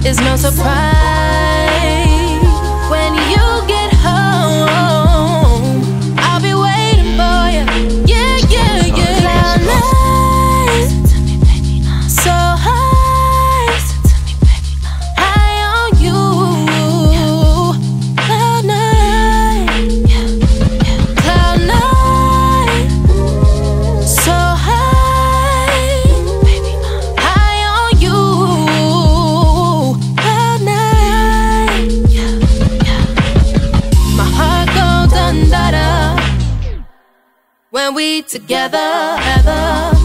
It's no surprise when you get home. I'll be waiting for you. Yeah, yeah, yeah. Cloud nine, so high, high on you. Cloud nine, cloud nine, so high, high on you. Cloud nine, my heart goes dun-da-da when we together ever.